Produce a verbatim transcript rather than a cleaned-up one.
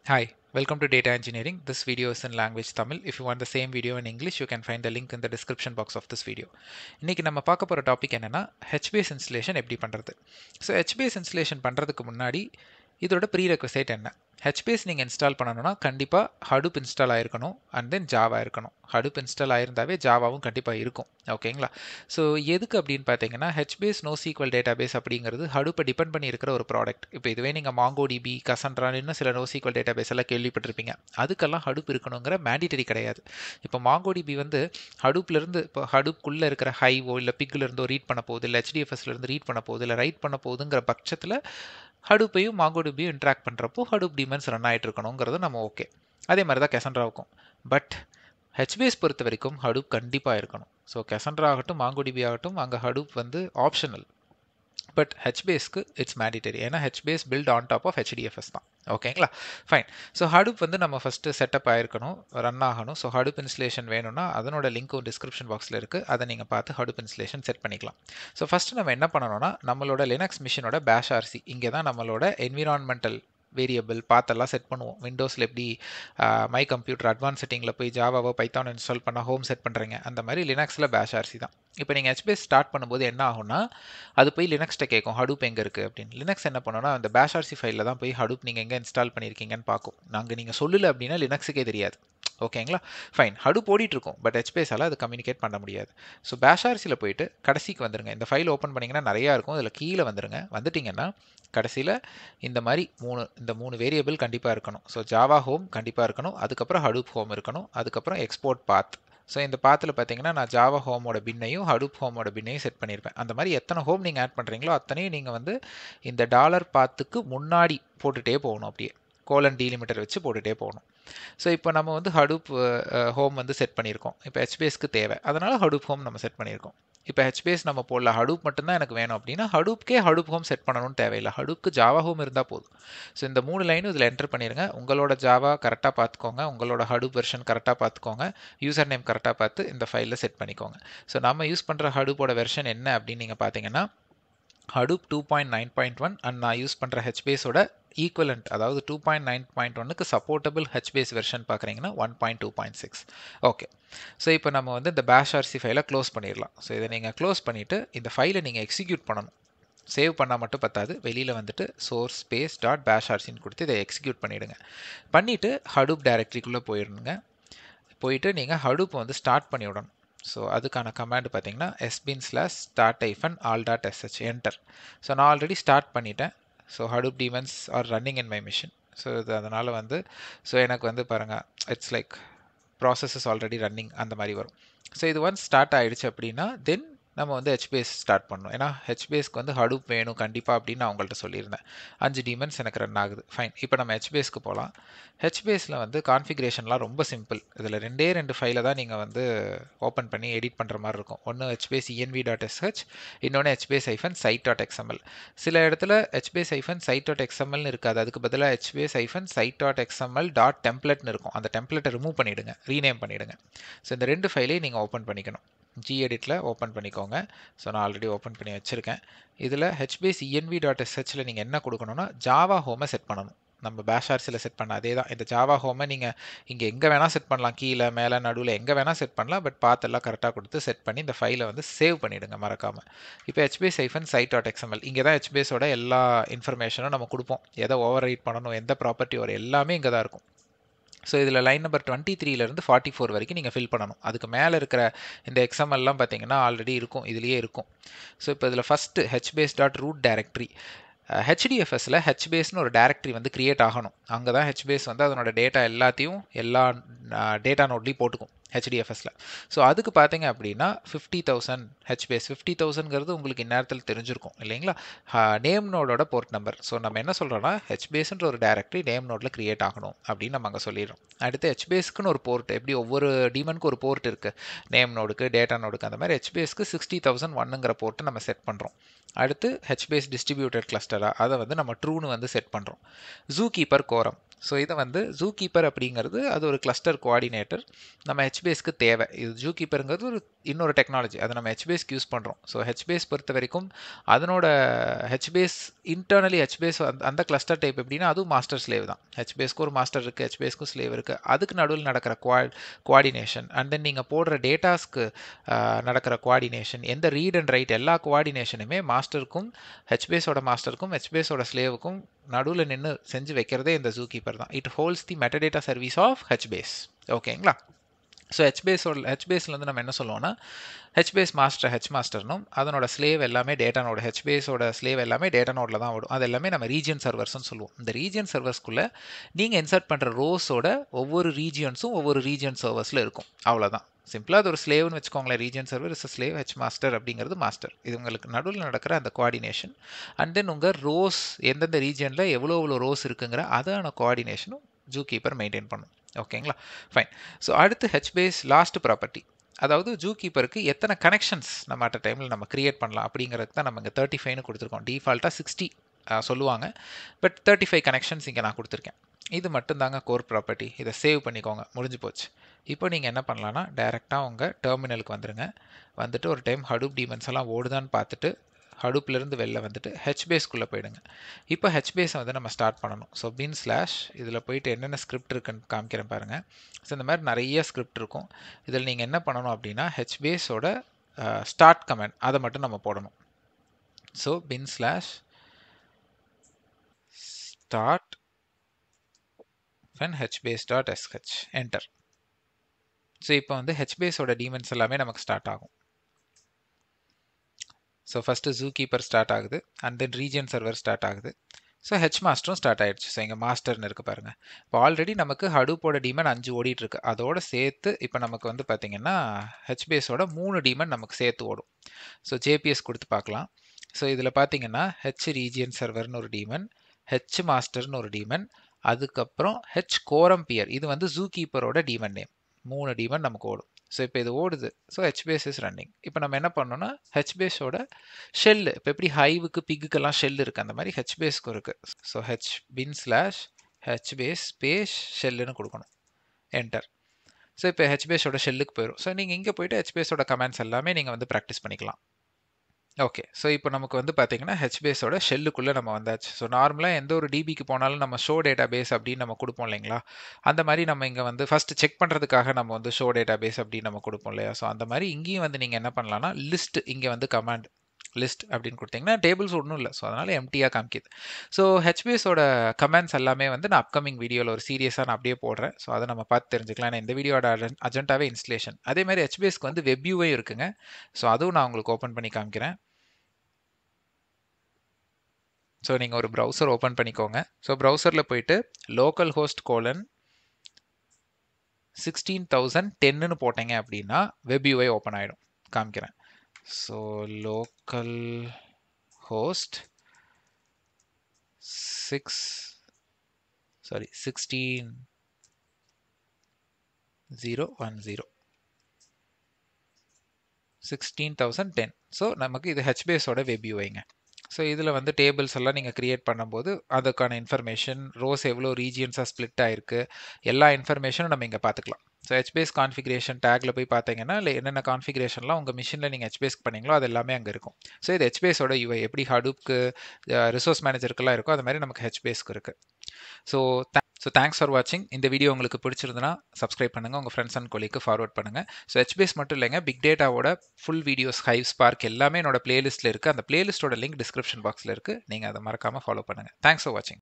Hi, welcome to Data Engineering. This video is in language Tamil. If you want the same video in English, you can find the link in the description box of this video. இன்னைக்கு நம்ம பார்க்க போற topic என்னன்னா HBase installation எப்படி பண்றது. So HBase installation பண்றதுக்கு முன்னாடி இதோட prerequisite என்ன? HBase நீங்க இன்ஸ்டால் பண்ணனும்னா கண்டிப்பா Hadoop இன்ஸ்டால் ஆயிருக்கணும் and then Java இருக்கணும். Hadoop இன்ஸ்டால் ஆயிருந்தாவே ஜாவாவும் கண்டிப்பா இருக்கும். ஓகேங்களா? சோ எதுக்கு அப்படினு பாத்தீங்கன்னா HBase NoSQL database அப்படிங்கிறது Hadoop டிபெண்ட் பண்ணி இருக்கிற ஒரு ப்ராடக்ட். இப்போ இதுவே நீங்க MongoDB, Cassandra இன்னும் சில NoSQL database எல்லாம் கேள்விப்பட்டிருப்பீங்க. அதுக்கெல்லாம் Hadoop இருக்கணும்ங்கற மேண்டேட்டரி கிடையாது. இப்போ MongoDB வந்து Hadoopல இருந்து இப்போ Hadoop குள்ள இருக்கிற Hive இல்ல Pigல இருந்து ரீட் பண்ண போகுது இல்ல H D F S ல இருந்து ரீட் பண்ண போகுது இல்ல ரைட் பண்ண போகுதுங்கற பட்சத்துல Hadoopையும் MongoDBயும் இன்டராக்ட் பண்றப்போ Hadoop டீமன்ஸ் ரன் ஆயிட்டு இருக்கணும்ங்கிறது நம்ம ஓகே. அதே மாதிரி தான் Cassandraவுக்கும். பட் HBase பொறுத்த வரைக்கும் Hadoop கண்டிப்பா இருக்கணும். ஸோ Cassandra ஆகட்டும் MongoDB ஆகட்டும் அங்க Hadoop வந்து ஆப்ஷனல். பட் HBaseக்கு இட்ஸ் மேண்டேட்டரி. ஏன்னா HBase build on top of H D F S தான். ஓகேங்களா? ஃபைன். ஸோ Hadoop வந்து நம்ம ஃபர்ஸ்ட் செட்டப் ஆயிருக்கணும், ரன் ஆகணும். ஸோ Hadoop இன்ஸ்டலேஷன் வேணும்னா அதனோட லிங்க்கும் டிஸ்கிரிப்ஷன் பாக்ஸ்ல இருக்கு. அதை நீங்க பார்த்து Hadoop இன்ஸ்டலேஷன் செட் பண்ணிக்கலாம். ஸோ ஃபர்ஸ்ட் நம்ம என்ன பண்ணணும்னா நம்மளோட லினக்ஸ் மிஷினோட bash R C இங்கே தான் நம்மளோட என்விரான்மெண்டல் வேரியபிள் பாத் எல்லாம் செட் பண்ணுவோம். விண்டோஸ்ல எப்படி மை கம்ப்யூட்டர் அட்வான்ஸ் செட்டிங்ல போய் ஜாவாவோ பைத்தானோ இன்ஸ்டால் பண்ணா ஹோம் செட் பண்றீங்க அந்த மாதிரி லினக்ஸ்ல bash R C தான். இப்போ நீங்க HBase ஸ்டார்ட் பண்ணும்போது என்ன ஆகும்னா அது போய் லினக்ஸ்ட்ட கேட்கும் Hadoop எங்க இருக்கு அப்படின்னு. லினக்ஸ் என்ன பண்ணும்னா அந்த bash R C ஃபைல்ல தான் போய் Hadoop நீங்க எங்க இன்ஸ்டால் பண்ணிருக்கீங்கன்னு பார்க்கும். நாங்க நீங்க சொல்லல அப்படின்னா லினக்ஸ்க்கே தெரியாது. ஓகேங்களா? ஃபைன். Hadoop ஓடிட்டு இருக்கும். பட் HBaseஆல அது கம்யூனிகேட் பண்ண முடியாது. ஸோ bash R Cல போயிட்டு கடைசிக்கு வந்துருங்க. இந்த ஃபைல் ஓபன் பண்ணீங்கன்னா நிறைய இருக்கும். அதுல கீழ வந்துருங்க. வந்துட்டீங்கன்னா கடைசில இந்த மாதிரி மூணு இந்த மூணு வேரியபிள் கண்டிப்பா இருக்கணும். ஸோ ஜாவா ஹோம் கண்டிப்பா இருக்கணும். அதுக்கப்புறம் Hadoop ஹோம் இருக்கணும். அதுக்கப்புறம் எக்ஸ்போர்ட் பாத். ஸோ இந்த பாத்தில் பார்த்தீங்கன்னா நான் ஜாவா ஹோமோட பின்னையும் Hadoop ஹோமோட பின்னையும் செட் பண்ணியிருப்பேன். அந்த மாதிரி எத்தனை ஹோம் நீங்கள் ஆட் பண்ணுறீங்களோ அத்தனையும் நீங்கள் வந்து இந்த டாலர் பாத்துக்கு முன்னாடி போட்டுகிட்டே போகணும். அப்படியே கோலன் டீலிமிட்டர் வச்சு போட்டுகிட்டே போகணும். ஸோ இப்போ நம்ம வந்து Hadoop ஹோம் வந்து செட் பண்ணியிருக்கோம். இப்போ HBaseக்கு தேவை. அதனால Hadoop ஹோம் நம்ம செட் பண்ணியிருக்கோம். இப்போ HBase நம்ம போடல Hadoop மட்டும்தான் எனக்கு வேணும் அப்படின்னா Hadoopக்கே Hadoop ஹோம் செட் பண்ணணும்னு தேவையில்லை. Hadoopக்கு ஜாவா ஹோம் இருந்தால் போதும். ஸோ இந்த மூணு லைனும் இதில் என்டர் பண்ணிடுங்க. உங்களோட ஜாவா கரெக்டாக பார்த்துக்கோங்க. உங்களோட Hadoop வெர்ஷன் கரெக்டாக பார்த்துக்கோங்க. யூசர் நேம் கரெக்டாக பார்த்து இந்த ஃபைலில் செட் பண்ணிக்கோங்க. ஸோ நம்ம யூஸ் பண்ணுற Hadoopோட வெர்ஷன் என்ன அப்படின்னு நீங்கள் பார்த்தீங்கன்னா Hadoop two point nine point one and நான் யூஸ் பண்ணுற HBaseஓட ஈக்குவலண்ட் அதாவது டூ பாயிண்ட் நைன் பாயிண்ட் ஒன்னுக்கு சப்போர்ட்டபிள் HBase வெர்ஷன் பார்க்குறீங்கன்னா one point two point six. Okay. So இப்போ நம்ம வந்து இந்த bash R C ஃபைலை க்ளோஸ் பண்ணிடலாம். ஸோ இதை நீங்கள் க்ளோஸ் பண்ணிவிட்டு இந்த ஃபைலை நீங்கள் எக்ஸிக்யூட் பண்ணணும். சேவ் பண்ணால் மட்டும் பத்தாது. வெளியில் வந்துட்டு சோர்ஸ் ஸ்பேஸ் டாட் பேஷ் ஆர்சின்னு கொடுத்து இதை எக்ஸிக்யூட் பண்ணிவிடுங்க. பண்ணிவிட்டு Hadoop டைரக்டரிக்குள்ளே போயிடுங்க. போயிட்டு நீங்கள் Hadoop வந்து ஸ்டார்ட் பண்ணி விடணும். ஸோ அதுக்கான கமாண்ட் பார்த்தீங்கன்னா sbin slash start hyphen all dot sh enter. So நான் ஆல்ரெடி ஸ்டார்ட் பண்ணிட்டேன். So Hadoop daemons are running in my machine. So இது அதனால் வந்து ஸோ எனக்கு வந்து பாருங்கள் it's like process is already running அந்த மாதிரி வரும். ஸோ இது ஒன்ஸ் ஸ்டார்ட் ஆகிடுச்சு அப்படின்னா தென் நம்ம வந்து HBase ஸ்டார்ட் பண்ணணும். ஏன்னா HBaseக்கு வந்து Hadoop வேணும் கண்டிப்பாக அப்படின்னு நான் உங்கள்கிட்ட சொல்லியிருந்தேன். அஞ்சு டீமன்ஸ் எனக்கு ரன் ஆகுது. ஃபைன். இப்போ நம்ம HBaseக்கு போகலாம். HBaseல வந்து கான்ஃபிகரேஷன்லாம் ரொம்ப சிம்பிள். இதில் ரெண்டே ரெண்டு ஃபைலை தான் நீங்கள் வந்து ஓப்பன் பண்ணி எடிட் பண்ணுற மாதிரி இருக்கும். ஒன்று HBase env.sh இன்னொன்று HBase hyphen site.xml. சில இடத்துல HBase hyphen site.xmlனு இருக்காது. அதுக்கு பதிலாக HBase hyphen site.xml டாட் டெம்ப்ளேட்னு இருக்கும். அந்த டெம்ப்ளேட்டை ரிமூவ் பண்ணிவிடுங்க, ரீநேம் பண்ணிவிடுங்க. ஸோ இந்த ரெண்டு ஃபைலையும் நீங்கள் ஓப்பன் பண்ணிக்கணும். geditல ஓப்பன் பண்ணிக்கோங்க. ஸோ நான் ஆல்ரெடி ஓப்பன் பண்ணி வச்சுருக்கேன். இதில் HBase env.shல நீங்கள் என்ன கொடுக்கணும்னா ஜாவா ஹோமை செட் பண்ணணும். நம்ம bash R Cல செட் பண்ண அதே தான். இந்த ஜாவா ஹோமை நீங்கள் இங்கே எங்கே வேணால் செட் பண்ணலாம். கீழே மேலே நடுவில் எங்கே வேணால் செட் பண்ணலாம். பட் பாத் எல்லாம் கரெக்டாக கொடுத்து செட் பண்ணி இந்த ஃபைலை வந்து சேவ் பண்ணிவிடுங்க மறக்காமல். இப்போ HBase hyphen site.xml இங்கே தான் HBaseஓட எல்லா இன்ஃபர்மேஷனும் நம்ம கொடுப்போம். எதை ஓவர் ரைட் பண்ணணும், எந்த ப்ராப்பர்ட்டி வரும் எல்லாமே இங்கே தான் இருக்கும். ஸோ இதில் லைன் நம்பர் டுவெண்ட்டி த்ரீலேருந்து ஃபார்ட்டி ஃபோர் வரைக்கும் நீங்கள் ஃபில் பண்ணணும். அதுக்கு மேலே இருக்கிற இந்த எக்ஸ்எம்எல்லாம் பார்த்தீங்கன்னா ஆல்ரெடி இருக்கும், இதுலேயே இருக்கும். ஸோ இப்போ இதில் first HBase dot root directory ஹெச்டிஎஃப்எஸ்ல HBaseன்னு ஒரு டைரக்டரி வந்து கிரியேட் ஆகணும். அங்கே தான் HBase வந்து அதனோட டேட்டா எல்லாத்தையும் எல்லா டேட்டா நோட்லையும் போட்டுக்கும் ஹெச்டிஎஃப்எஸ்ல. ஸோ அதுக்கு பார்த்தீங்க அப்படின்னா ஃபிஃப்டி தௌசண்ட் HBase ஃபிஃப்டி தௌசண்ட்ங்கிறது உங்களுக்கு இந்நேரத்தில் தெரிஞ்சிருக்கும் இல்லைங்களா? நேம் நோடோட போர்ட் நம்பர். ஸோ நம்ம என்ன சொல்கிறோம்னா HBaseன்ற ஒரு டைரக்டரி நேம் நோடில் கிரியேட் ஆகணும் அப்படின்னு நம்ம அங்கே சொல்லிடுறோம். அடுத்து HBaseக்குன்னு ஒரு போர்ட், எப்படி ஒவ்வொரு டீமனுக்கு ஒரு போர்ட் இருக்குது, நேம் நோடுக்கு டேட்டா நோடுக்கு, அந்த மாதிரி HBaseக்கு சிக்ஸ்டி தௌசண்ட் ஒன்னுங்கிற போர்ட்டு நம்ம செட் பண்ணுறோம். அடுத்து HBase டிஸ்ட்ரிபியூட்டட் கிளஸ்டரா அதை வந்து நம்ம ட்ரூன்னு வந்து செட் பண்ணுறோம். ஜூ கீப்பர் கோரம் ஸோ இதை வந்து ஜூகீப்பர் அப்படிங்கிறது அது ஒரு கிளஸ்டர் கோஆர்டினேட்டர் நம்ம ஹெச்பேஸ்க்கு தேவை. இது ஜூகீப்பருங்கிறது ஒரு இன்னொரு டெக்னாலஜி, அதை நம்ம ஹெச்பேஸ்க்கு யூஸ் பண்ணுறோம். ஸோ ஹெச்பேஸ் பொறுத்த வரைக்கும் அதனோட ஹெச்பேஸ் இன்டர்னலி ஹெச்பேஸ் அந்த கிளஸ்டர் டைப் எப்படின்னா அதுவும் மாஸ்டர் ஸ்லேவ் தான். ஹெச்பேஸ்க்கு ஒரு மாஸ்டர் இருக்குது, ஹெச்பேஸ்க்கும் ஸ்லேவ் இருக்குது. அதுக்கு நடுவில் நடக்கிற குவா கோஆர்டினேஷன் அண்ட் தென் நீங்கள் போடுற டேட்டாஸ்க்கு நடக்கிற கோஆர்டினேஷன், எந்த ரீட் அண்ட் ரைட் எல்லா கோஆர்டினேஷனுமே மாஸ்டருக்கும் ஹெச்பேஸோட மாஸ்டருக்கும் ஹெச்பேஸோட ஸ்லேவுக்கும் நடுவில் நின்று செஞ்சு வைக்கிறதே இந்த ஜூகீப்பர் தான். It holds the metadata service of HBase. ஓகேங்களா? ஸோ ஹெச்பேஸோட ஹெச்பேஸில் வந்து நம்ம என்ன சொல்லுவோம்னா ஹெச்பேஸ் மாஸ்டர் ஹெச் மாஸ்டர்னும் அதனோட ஸ்லேவ் எல்லாமே டேட்டா நோடு, ஹெச்பேஸோட ஸ்லேவ் எல்லாமே டேட்டா நோடில் தான் ஓடும். அது எல்லாமே நம்ம ரீஜியன் சர்வர்ஸ்னு சொல்லுவோம். இந்த ரீஜியன் சர்வர்ஸ்க்குள்ளே நீங்கள் இன்சர்ட் பண்ணுற ரோஸோட ஒவ்வொரு ரீஜியன்ஸும் ஒவ்வொரு ரீஜியன் சர்வர்ஸில் இருக்கும். அவ்வளோதான். சிம்பிளாக அது ஒரு ஸ்லேவ்னு வச்சுக்கோங்களேன். Region server is slave, H master அப்படிங்கிறது மாஸ்டர். இது உங்களுக்கு நடுவில் நடக்கிற அந்த கோஆர்டினேஷன் அண்ட் தென் உங்கள் ரோஸ் எந்தெந்த ரீஜியனில் எவ்வளோ எவ்வளோ ரோஸ் இருக்குங்கிற அதான கோஆர்டினேஷனும் ஜூகீப்பர் மெயின்டைன் பண்ணும். ஓகேங்களா? ஃபைன். ஸோ அடுத்து ஹெச்பேஸ் லாஸ்ட் ப்ராப்பர்ட்டி, அதாவது ஜூகீப்பருக்கு எத்தனை கனெக்ஷன்ஸ் நம்ம அட் அ டைமில் நம்ம கிரியேட் பண்ணலாம் அப்படிங்கிறதுக்கு தான் நம்ம இங்கே தேர்ட்டி ஃபைவ்னு கொடுத்துருக்கோம். டிஃபால்ட்டாக சிக்ஸ்டி சொல்லுவாங்க, பட் தேர்ட்டி ஃபைவ் கனெக்ஷன்ஸ் இங்கே நான் கொடுத்துருக்கேன். இது மட்டும்தாங்க கோர் ப்ராப்பர்ட்டி. இதை சேவ் பண்ணிக்கோங்க, முடிஞ்சு போச்சு. இப்போ நீங்கள் என்ன பண்ணலான்னா டேரெக்டாக உங்கள் டெர்மினலுக்கு வந்துடுங்க. வந்துட்டு ஒரு டைம் ஹடூப் டீமன்ஸ் எல்லாம் ஓடுதான்னு பார்த்துட்டு ஹடூப்லேருந்து வெளில வந்துட்டு ஹெச்பேஸ்க்குள்ளே போயிடுங்க. இப்போ ஹெச்பேஸை வந்து நம்ம ஸ்டார்ட் பண்ணணும். ஸோ பின் ஸ்லாஷ் இதில் போயிட்டு என்னென்ன ஸ்கிரிப்ட் இருக்குன்னு காமிக்கிறேன் பாருங்கள். ஸோ இந்த மாதிரி நிறைய ஸ்கிரிப்ட் இருக்கும். இதில் நீங்கள் என்ன பண்ணணும் அப்படின்னா ஹெச்பேஸோட ஸ்டார்ட் கமெண்ட் அதை மட்டும் நம்ம போடணும். So bin slash start when hbase.sh enter. So இப்போ வந்து ஹெச்பேஸோட டீமன்ஸ் எல்லாமே நமக்கு ஸ்டார்ட் ஆகும். ஸோ ஃபஸ்ட்டு ஜூகீப்பர் ஸ்டார்ட் ஆகுது and then region server start ஆகுது. ஸோ ஹெச் மாஸ்டரும் ஸ்டார்ட் ஆகிடுச்சு. ஸோ இங்கே மாஸ்டர்னு இருக்குது பாருங்கள். இப்போ ஆல்ரெடி நமக்கு ஹடூப்போட டீமன் அஞ்சு ஓடிட்டுருக்கு. அதோட சேர்த்து இப்போ நமக்கு வந்து பார்த்திங்கன்னா ஹெச்பேஸோட மூணு டீமன் நமக்கு சேர்த்து ஓடும். ஸோ ஜேபிஎஸ் கொடுத்து பார்க்கலாம். ஸோ இதில் பார்த்தீங்கன்னா ஹெச் ரீஜியன் சர்வர்னு ஒரு டீமன், ஹெச் மாஸ்டர்னு ஒரு டீமன், அதுக்கப்புறம் ஹெச் கோரம்பியர், இது வந்து ஜூகீப்பரோட டீமன் நேம். மூணு டீமன் நமக்கு ஓடும். ஸோ இப்போ இது ஓடுது. So HBase is running. இப்போ நம்ம என்ன பண்ணோம்னா ஹெச்பேஸோட ஷெல்லு, இப்போ எப்படி ஹைவுக்கு பிக்குக்கெல்லாம் ஷெல் இருக்குது அந்த மாதிரி ஹெச்பேஸ்க்கு இருக்குது. So H bin slash HBase space ஷெல்லுன்னு கொடுக்கணும். என்டர். ஸோ இப்போ ஹெச்பேஸோட ஷெல்லுக்கு போயிடும். ஸோ நீங்கள் இங்கே போய்ட்டு ஹெச்பேஸோட கமெண்ட்ஸ் எல்லாமே நீங்கள் வந்து ப்ராக்டிஸ் பண்ணிக்கலாம். ஓகே. ஸோ இப்போ நமக்கு வந்து பார்த்தீங்கன்னா ஹெச்பேஸோட ஷெல்லுக்குள்ளே நம்ம வந்தாச்சு. ஸோ நார்மலாக எந்த ஒரு டிபிக்கு போனாலும் நம்ம ஷோ டேட்டா பேஸ் அப்படின்னு நம்ம கொடுப்போம் இல்லைங்களா? அந்த மாதிரி நம்ம இங்கே வந்து ஃபஸ்ட்டு செக் பண்ணுறதுக்காக நம்ம வந்து ஷோ டேட்டா பேஸ் அப்படின்னு நம்ம கொடுப்போம் இல்லையா? ஸோ அந்த மாதிரி இங்கேயும் வந்து நீங்கள் என்ன பண்ணலாம்னா லிஸ்ட், இங்கே வந்து கமாண்ட் லிஸ்ட் அப்படின்னு கொடுத்தீங்கன்னா டேபிள்ஸ் ஒன்றும் இல்லை. ஸோ அதனால் எம்டியாக காமிக்குது. ஸோ ஹெச்பேஸோட கமெண்ட்ஸ் எல்லாமே வந்து நான் அப்கமிங் வீடியோவில் ஒரு சீரியஸாக நான் அப்படியே போடுறேன். ஸோ அதை நம்ம பார்த்து தெரிஞ்சுக்கலாம். ஏன்னா இந்த வீடியோட அஜெண்டாவே இன்ஸ்டலேஷன். அதே மாதிரி ஹெச்பேஸ்க்கு வந்து வெப் யூவே இருக்குங்க. ஸோ அதுவும் நான் உங்களுக்கு ஓப்பன் பண்ணி காமிக்கிறேன். ஸோ நீங்கள் ஒரு ப்ரௌசர் ஓப்பன் பண்ணிக்கோங்க. ஸோ ப்ரௌசரில் போயிட்டு local host colon sixteen thousand டென்னு போட்டீங்க அப்படின்னா வெப் யூஐ ஓப்பன் ஆகிடும். காமிக்கிறேன். So local host six sorry sixteen zero one zero sixteen thousand ten. So நமக்கு இது ஹெச்பேஸோட வெப் யூஐங்க. ஸோ இதில் வந்து டேபிள்ஸ் எல்லாம் நீங்கள் க்ரியேட் பண்ணும்போது அதுக்கான இன்ஃபர்மேஷன், ரோஸ் எவ்வளோ ரீஜியன்ஸாக ஸ்ப்ளிட் ஆகிருக்கு, எல்லா இன்ஃபர்மேஷனும் நம்ம இங்கே பார்த்துக்கலாம். ஸோ ஹெச்பேஸ் கான்ஃபிகரேஷன் டேக்கில் போய் பார்த்தீங்கன்னா இல்லை என்னென்ன கான்ஃபிகரேஷன்லாம் உங்கள் மிஷினில் நீங்கள் ஹெச்பேஸ்க்கு பண்ணீங்களோ அது எல்லாமே அங்கே இருக்கும். ஸோ இது ஹெச்பேஸோட யூஐ எப்படி ஹடூப்க்கு ரிசோர்ஸ் மேனேஜருக்கெல்லாம் இருக்கோ அது மாதிரி நமக்கு ஹெச்பேஸ்க்கு இருக்குது. ஸோ ஸோ தேங்க்ஸ் ஃபார் வாட்சிங். இந்த வீடியோ உங்களுக்கு பிடிச்சிருந்தனா சப்ஸ்கிரைப் பண்ணுங்கள், உங்கள் ஃப்ரெண்ட்ஸ் அண்ட் கொலீக்கு ஃபார்வர்ட் பண்ணுங்கள். ஸோ ஹெச்பேஸ் மட்டும் இல்லைங்க, பிக் டேட்டாவோட ஃபுல் வீடியோஸ், ஹைவ் ஸ்பார்க் எல்லாமே என்னோட பிளேலிஸ்ட்டில் இருக்குது. அந்த பிளேலிஸ்ட்டோட லிங்க் டிஸ்கிரிப்ஷன் பாக்ஸில் இருக்குது. நீங்கள் அதை மறக்காமல் ஃபாலோ பண்ணுங்கள். தேங்க்ஸ் ஃபார் வாட்சிங்.